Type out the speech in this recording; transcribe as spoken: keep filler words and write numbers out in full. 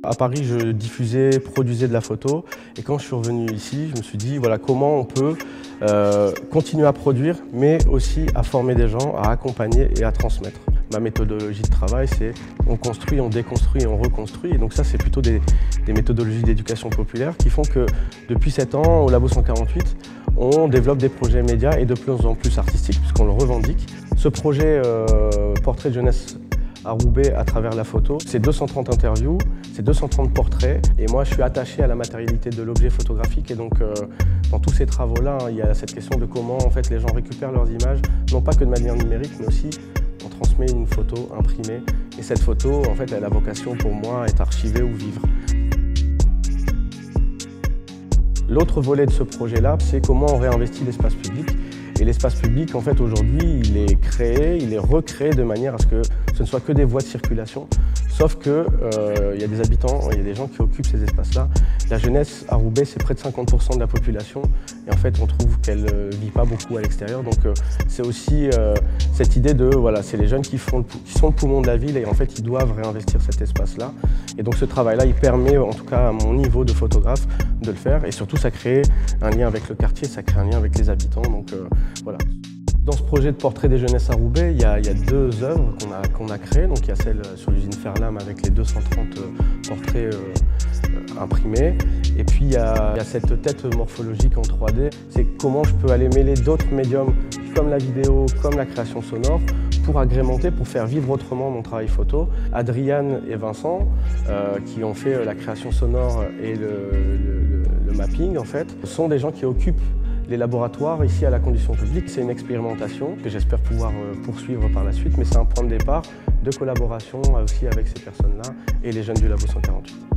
À Paris, je diffusais, produisais de la photo et quand je suis revenu ici, je me suis dit voilà, comment on peut euh, continuer à produire mais aussi à former des gens, à accompagner et à transmettre. Ma méthodologie de travail, c'est on construit, on déconstruit et on reconstruit. Et donc ça, c'est plutôt des, des méthodologies d'éducation populaire qui font que depuis sept ans, au Labo cent quarante-huit, on développe des projets médias et de plus en plus artistiques puisqu'on le revendique. Ce projet euh, Portrait de jeunesse à Roubaix à travers la photo, c'est deux cent trente interviews, c'est deux cent trente portraits et moi je suis attaché à la matérialité de l'objet photographique et donc euh, dans tous ces travaux-là, hein, il y a cette question de comment en fait les gens récupèrent leurs images, non pas que de manière numérique mais aussi on transmet une photo imprimée et cette photo en fait elle a vocation pour moi à être archivée ou vivre. L'autre volet de ce projet-là, c'est comment on réinvestit l'espace public. Et l'espace public, en fait, aujourd'hui, il est créé, il est recréé de manière à ce que ce ne soit que des voies de circulation. Sauf qu'il euh, y a des habitants, il y a des gens qui occupent ces espaces-là. La jeunesse à Roubaix, c'est près de cinquante pour cent de la population. Et en fait, on trouve qu'elle ne euh, vit pas beaucoup à l'extérieur. Donc euh, c'est aussi euh, cette idée de, voilà, c'est les jeunes qui, font le, qui sont le poumon de la ville et en fait, ils doivent réinvestir cet espace-là. Et donc ce travail-là, il permet, en tout cas à mon niveau de photographe, de le faire. Et surtout, ça crée un lien avec le quartier, ça crée un lien avec les habitants. Donc euh, voilà. Dans ce projet de portrait des jeunesses à Roubaix, il y a, il y a deux œuvres qu'on a, qu'on a créées. Donc il y a celle sur l'usine Ferlam avec les deux cent trente portraits euh, euh, imprimés. Et puis il y, a, il y a cette tête morphologique en trois D. C'est comment je peux aller mêler d'autres médiums comme la vidéo, comme la création sonore, pour agrémenter, pour faire vivre autrement mon travail photo. Adriane et Vincent, euh, qui ont fait la création sonore et le, le, le, le mapping, en fait, sont des gens qui occupent les laboratoires ici à la Condition Publique. C'est une expérimentation que j'espère pouvoir poursuivre par la suite, mais c'est un point de départ de collaboration aussi avec ces personnes-là et les jeunes du Labo cent quarante-huit.